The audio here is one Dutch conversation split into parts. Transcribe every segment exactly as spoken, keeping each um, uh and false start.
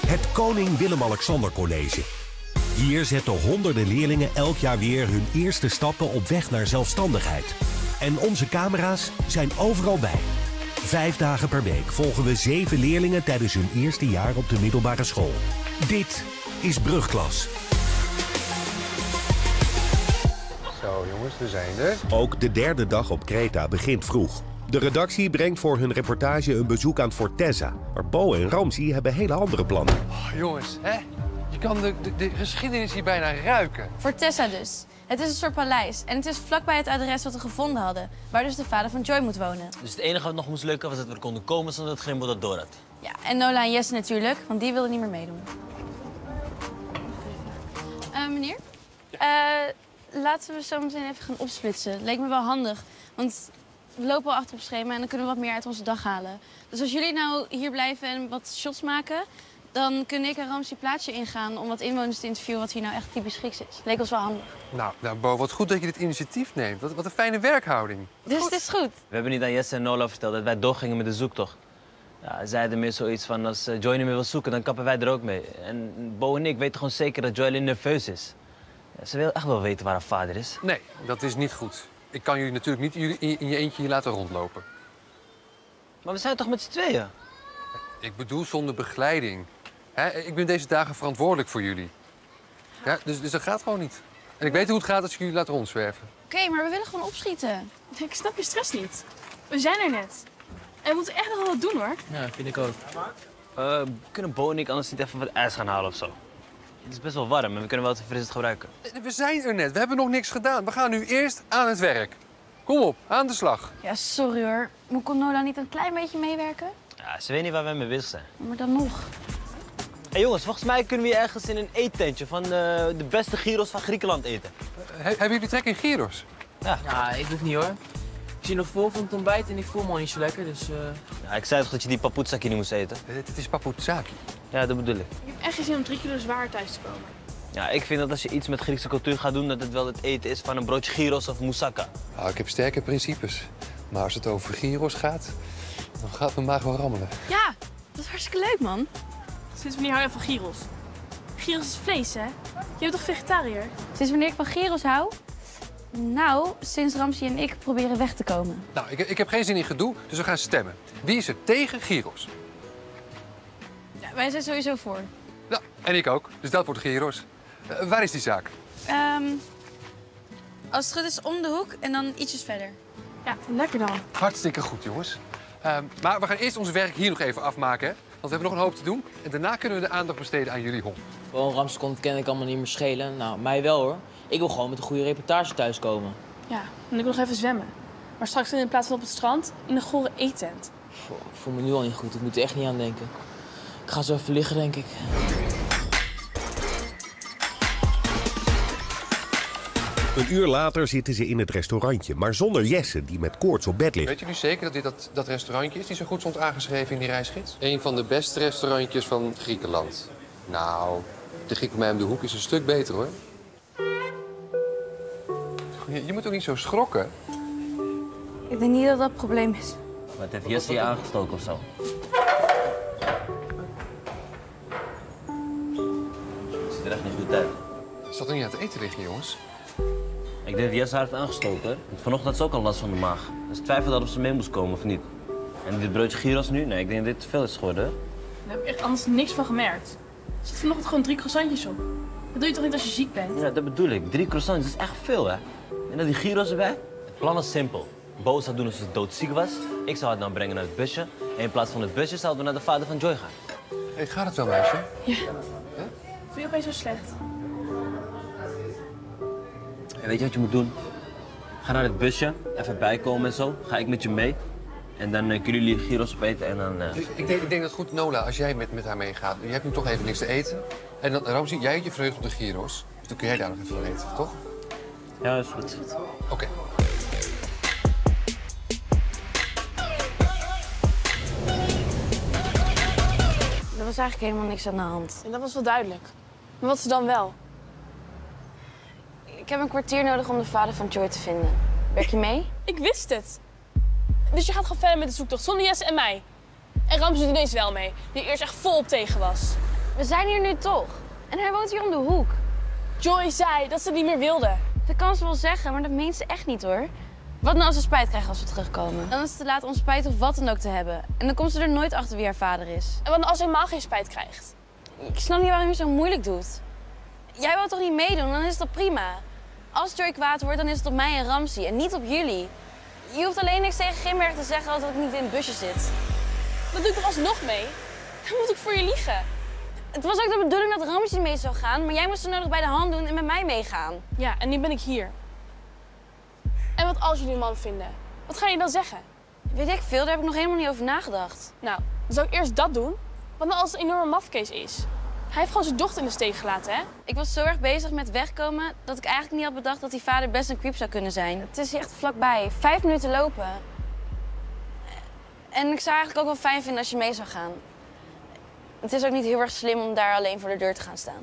Het Koning Willem-Alexander College. Hier zetten honderden leerlingen elk jaar weer hun eerste stappen op weg naar zelfstandigheid. En onze camera's zijn overal bij. Vijf dagen per week volgen we zeven leerlingen tijdens hun eerste jaar op de middelbare school. Dit is Brugklas. Zo jongens, we zijn er. Ook de derde dag op Kreta begint vroeg. De redactie brengt voor hun reportage een bezoek aan Fortezza. Maar Bo en Ramzi hebben hele andere plannen. Oh, jongens, hè? Je kan de, de, de geschiedenis hier bijna ruiken. Fortezza dus. Het is een soort paleis. En het is vlakbij het adres wat we gevonden hadden. Waar dus de vader van Joy moet wonen. Dus het enige wat nog moest lukken was dat we er konden komen zonder dat Grimbo dat door had. Ja, en Nola en Jesse natuurlijk, want die wilden niet meer meedoen. Uh, meneer? Ja. Uh, laten we zo meteen even gaan opsplitsen. Leek me wel handig. Want we lopen al achter op schema en dan kunnen we wat meer uit onze dag halen. Dus als jullie nou hier blijven en wat shots maken, dan kunnen ik en Ramzi plaatsje ingaan om wat inwoners te interviewen wat hier nou echt typisch Grieks is. Leek ons wel handig. Nou, nou Bo, wat goed dat je dit initiatief neemt. Wat, wat een fijne werkhouding. Dus goed. het is goed. We hebben niet aan Jesse en Nola verteld dat wij doorgingen met de zoektocht. Ja, zij hadden meer zoiets van, als Joy niet meer wil zoeken, dan kappen wij er ook mee. En Bo en ik weten gewoon zeker dat Joy alleen nerveus is. Ja, ze wil echt wel weten waar haar vader is. Nee, dat is niet goed. Ik kan jullie natuurlijk niet in je eentje hier laten rondlopen. Maar we zijn toch met z'n tweeën? Ik bedoel zonder begeleiding. He, ik ben deze dagen verantwoordelijk voor jullie. Ja, dus, dus dat gaat gewoon niet. En ik weet hoe het gaat als ik jullie laat rondzwerven. Oké, okay, maar we willen gewoon opschieten. Ik snap je stress niet. We zijn er net. En we moeten echt nog wel wat doen, hoor. Ja, vind ik ook. Uh, kunnen Bo en ik anders niet even wat ijs gaan halen of zo? Het is best wel warm en we kunnen wel het frisst gebruiken. We zijn er net. We hebben nog niks gedaan. We gaan nu eerst aan het werk. Kom op, aan de slag. Ja, sorry hoor. Maar kon Nola niet een klein beetje meewerken? Ja, ze weet niet waar wij mee bezig zijn. Maar dan nog. Hé hey jongens, volgens mij kunnen we hier ergens in een eettentje van uh, de beste gyros van Griekenland eten. Uh, he hebben jullie trek in gyros? Ja. Ja, ik hoef niet hoor. Ik zie nog vol van het ontbijt en ik voel me al niet zo lekker, dus... Uh... Ja, ik zei toch dat je die papoetsaki niet moest eten? Uh, dit is papoetsaki. Ja, dat bedoel ik. Ik heb echt geen zin om drie kilo zwaar thuis te komen. Ja, ik vind dat als je iets met Griekse cultuur gaat doen, dat het wel het eten is van een broodje gyros of moussaka. Nou, ik heb sterke principes. Maar als het over gyros gaat, dan gaat mijn maag wel rammelen. Ja, dat is hartstikke leuk, man. Sinds wanneer hou je van gyros? Gyros is vlees, hè? Je bent toch vegetariër? Sinds wanneer ik van gyros hou? Nou, sinds Ramzi en ik proberen weg te komen. Nou, ik, ik heb geen zin in gedoe, dus we gaan stemmen. Wie is er tegen gyros? Ja, wij zijn sowieso voor. Ja, en ik ook. Dus dat wordt gyros. Uh, waar is die zaak? Um, als het goed is om de hoek en dan ietsjes verder. Ja, lekker dan. Hartstikke goed, jongens. Um, maar we gaan eerst ons werk hier nog even afmaken, hè? Want we hebben nog een hoop te doen. En daarna kunnen we de aandacht besteden aan jullie hond. Gewoon Ramzi kon het ken ik allemaal niet meer schelen. Nou, mij wel hoor. Ik wil gewoon met een goede reportage thuiskomen. Ja, en ik wil nog even zwemmen. Maar straks in plaats van op het strand, in een gore eettent. Goh, ik voel me nu al niet goed. Ik moet er echt niet aan denken. Ik ga zo even liggen, denk ik. Een uur later zitten ze in het restaurantje, maar zonder Jesse, die met koorts op bed ligt. Weet jullie zeker dat dit dat, dat restaurantje is die zo goed stond aangeschreven in die reisgids? Een van de beste restaurantjes van Griekenland. Nou, de Griek bij mij om de hoek is een stuk beter, hoor. Je, je moet ook niet zo schrokken. Ik denk niet dat dat het probleem is. Wat heeft Jesse je aangestoken of zo? Het ziet er echt niet goed uit. Het zat er niet aan het eten liggen, jongens. Ik denk dat Jesse haar heeft aangestoken. Want vanochtend had ze ook al last van de maag. Dus ik twijfel dat of ze mee moest komen of niet. En dit broodje gyros nu? Nee, ik denk dat dit te veel is geworden. Daar heb ik echt anders niks van gemerkt. Er zitten vanochtend gewoon drie croissantjes op. Dat doe je toch niet als je ziek bent? Ja, dat bedoel ik. Drie croissants, dat is echt veel, hè? En dan die gyros erbij. Het plan is simpel. Bo zou doen alsof ze doodziek was. Ik zou het dan brengen naar het busje. En in plaats van het busje zouden we naar de vader van Joy gaan. Hey, gaat het wel, meisje? Ja. Huh? Voel je opeens zo slecht? En weet je wat je moet doen? Ga naar het busje, even bijkomen en zo. Ga ik met je mee. En dan uh, kunnen jullie gyros opeten en dan... Uh... Ik, ik, denk, ik denk dat goed, Nola, als jij met, met haar meegaat. Je hebt nu toch even niks te eten. En dan, Ramzi, jij hebt je vreugd op de gyros. Dus dan kun jij daar nog even van eten, toch? Ja, is goed. Oké. Okay. Er was eigenlijk helemaal niks aan de hand. En dat was wel duidelijk. Maar wat is er dan wel? Ik heb een kwartier nodig om de vader van Joy te vinden. Werk je mee? Ik wist het. Dus je gaat gewoon verder met de zoektocht zonder Jesse en mij. En Ramzi doet ineens wel mee, die eerst echt volop tegen was. We zijn hier nu toch. En hij woont hier om de hoek. Joy zei dat ze het niet meer wilde. Dat kan ze wel zeggen, maar dat meent ze echt niet hoor. Wat nou als ze spijt krijgen als we terugkomen? Dan is het te laat om spijt of wat dan ook te hebben. En dan komt ze er nooit achter wie haar vader is. En wat nou als ze helemaal geen spijt krijgt? Ik snap niet waarom je zo moeilijk doet. Jij wilt toch niet meedoen, dan is dat prima. Als Joy kwaad wordt, dan is het op mij en Ramsey en niet op jullie. Je hoeft alleen niks tegen Grimberg te zeggen als ik niet in het busje zit. Dat doe ik toch alsnog mee? Dan moet ik voor je liegen. Het was ook de bedoeling dat Ramsey mee zou gaan, maar jij moest er nodig bij de hand doen en met mij meegaan. Ja, en nu ben ik hier. En wat als jullie een man vinden? Wat ga je dan zeggen? Weet ik veel, daar heb ik nog helemaal niet over nagedacht. Nou, dan zou ik eerst dat doen. Wat nou als het een enorme mafkees is? Hij heeft gewoon zijn dochter in de steek gelaten, hè? Ik was zo erg bezig met wegkomen dat ik eigenlijk niet had bedacht dat die vader best een creep zou kunnen zijn. Het is hier echt vlakbij, vijf minuten lopen. En ik zou eigenlijk ook wel fijn vinden als je mee zou gaan. Het is ook niet heel erg slim om daar alleen voor de deur te gaan staan.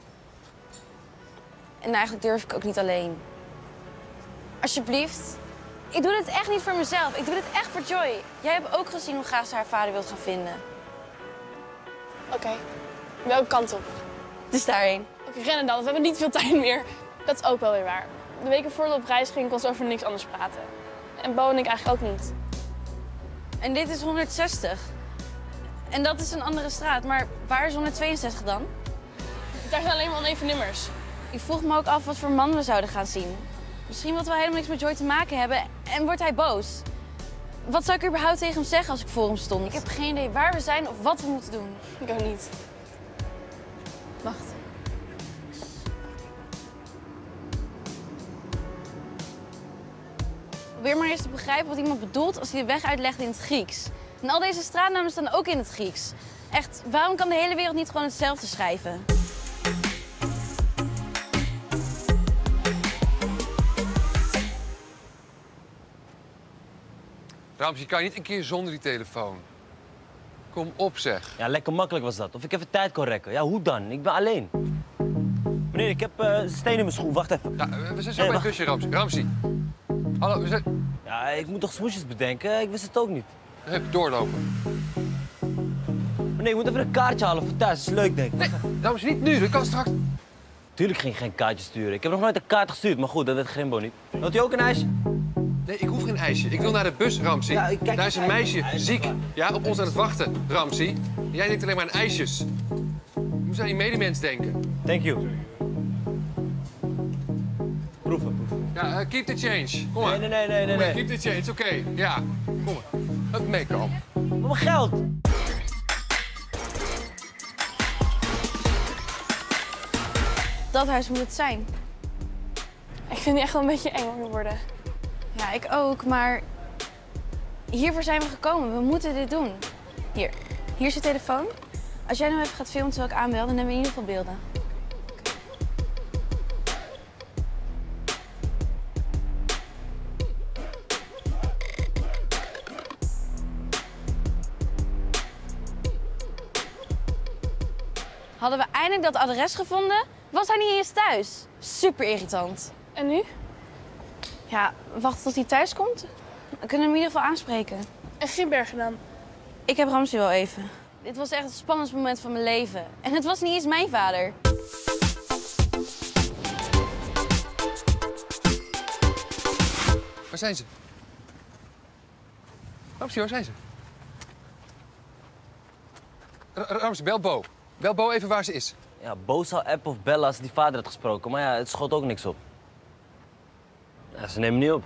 En eigenlijk durf ik ook niet alleen. Alsjeblieft. Ik doe dit echt niet voor mezelf. Ik doe dit echt voor Joy. Jij hebt ook gezien hoe graag ze haar vader wilt gaan vinden. Oké, okay. Welke kant op? Dus daarheen. Oké, okay, rennen dan. We hebben niet veel tijd meer. Dat is ook wel weer waar. De weken voordat we op reis gingen, kon ze over niks anders praten. En Bo en ik eigenlijk ook niet. En dit is honderdzestig. En dat is een andere straat. Maar waar is honderdtweeënzestig dan? Daar zijn alleen maar oneven nummers. Ik vroeg me ook af wat voor man we zouden gaan zien. Misschien wil hij helemaal niks met Joy te maken hebben en wordt hij boos. Wat zou ik überhaupt tegen hem zeggen als ik voor hem stond? Ik heb geen idee waar we zijn of wat we moeten doen. Ik ook niet. Wacht. Probeer maar eens te begrijpen wat iemand bedoelt als hij de weg uitlegt in het Grieks. En al deze straatnamen staan ook in het Grieks. Echt, waarom kan de hele wereld niet gewoon hetzelfde schrijven? Ramsey, kan je niet een keer zonder die telefoon? Kom op, zeg. Ja, lekker makkelijk was dat. Of ik even tijd kon rekken. Ja, hoe dan? Ik ben alleen. Meneer, ik heb uh, een steen in mijn schoen. Wacht even. Ja, we zijn zo Nee, bij wacht. het busje, Ramsey. Ramsey. Hallo, we zijn... Ja, ik moet toch smoesjes bedenken? Ik wist het ook niet. Even doorlopen. Meneer, ik moet even een kaartje halen voor thuis. Dat is leuk, denk ik. Nee, Ramsey, niet nu. Dat kan straks... Tuurlijk ging ik geen kaartje sturen. Ik heb nog nooit een kaart gestuurd, maar goed, dat weet Grimbo niet. Wilt u ook een ijsje? Nee, ik hoef geen ijsje. Ik wil naar de bus, Ramsey. Ja, ik kijk- Daar is een meisje, ziek. Ja, op ons aan het wachten, Ramsey. Jij denkt alleen maar aan ijsjes. Je moet aan je medemens denken. Thank you. Proeven, proeven. Ja, uh, keep the change. Kom maar. Nee, nee, nee, nee, nee. Kom maar, nee. keep the change, oké. Ja, kom maar. Hup, meekomen. Maar mijn geld! Dat huis moet het zijn. Ik vind die echt wel een beetje eng om te worden. Ja, ik ook, maar hiervoor zijn we gekomen. We moeten dit doen. Hier, hier is je telefoon. Als jij nou even gaat filmen terwijl ik aanbel, dan hebben we in ieder geval beelden. Hadden we eindelijk dat adres gevonden, was hij niet eens thuis. Super irritant. En nu? Ja, wachten tot hij thuis komt. Dan kunnen we hem in ieder geval aanspreken. En Grimbergen dan? Ik heb Ramsey wel even. Dit was echt het spannendste moment van mijn leven. En het was niet eens mijn vader. Waar zijn ze? Ramsey, waar zijn ze? R Ramsey, bel Bo. Bel Bo even waar ze is. Ja, Bo zou appen of bellen als die vader had gesproken, maar ja, het schoot ook niks op. Ja, ze nemen niet op.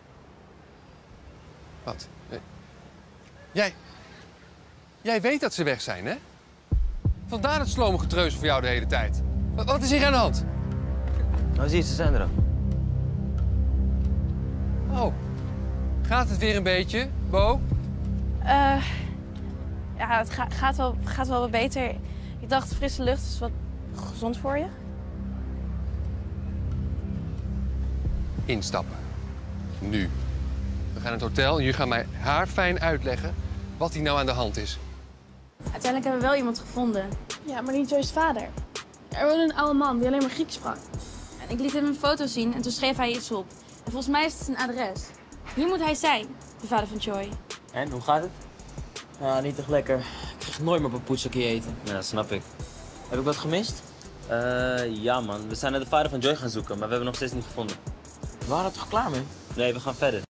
Wat? Nee. Jij... Jij weet dat ze weg zijn, hè? Vandaar het slome getreuzel voor jou de hele tijd. Wat, wat is hier aan de hand? Nou, zie je, ze zijn er al. Oh. Gaat het weer een beetje, Bo? Eh, ja, het ga- gaat, wel, gaat wel wat beter. Ik dacht, frisse lucht is wat gezond voor je. Instappen. Nu. We gaan naar het hotel en jullie gaan mij haarfijn uitleggen wat hier nou aan de hand is. Uiteindelijk hebben we wel iemand gevonden. Ja, maar niet Joy's vader. Er woonde een oude man die alleen maar Grieks sprak. En ik liet hem een foto zien en toen schreef hij iets op. En volgens mij is het zijn adres. Hier moet hij zijn, de vader van Joy. En, hoe gaat het? Ja, niet echt lekker. Ik krijg nooit meer op een poetsakje eten. Ja, dat snap ik. Heb ik wat gemist? Uh, ja man, we zijn naar de vader van Joy gaan zoeken, maar we hebben nog steeds niet gevonden. We waren er toch klaar mee? Nee, we gaan verder.